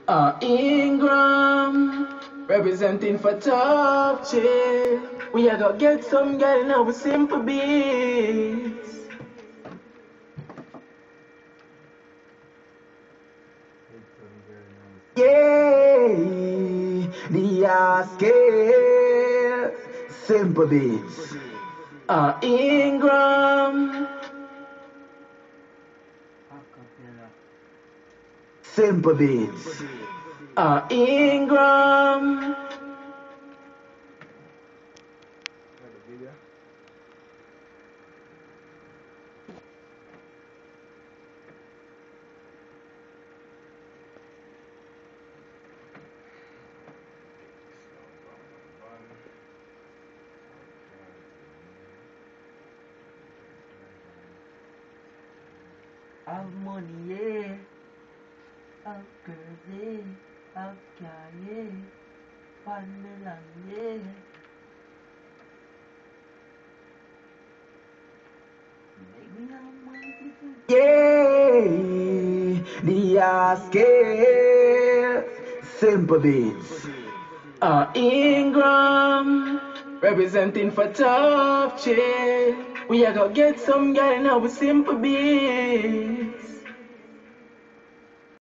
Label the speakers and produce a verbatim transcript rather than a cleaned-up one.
Speaker 1: Uh, Ingram, representing for Top Chill. We are gonna get some girl now with simple beats. Yeah, the scale, simple beats. Uh, Ingram, simple beats. Uh, Ingram.
Speaker 2: Have money, yeah. Have girls, yeah. Have car, yeah. One million, yeah. Make me have money,
Speaker 1: Yeah, the scale, simple beats. Uh, Ingram, representing for Top Chill. We are gonna get some girl now with simple beats.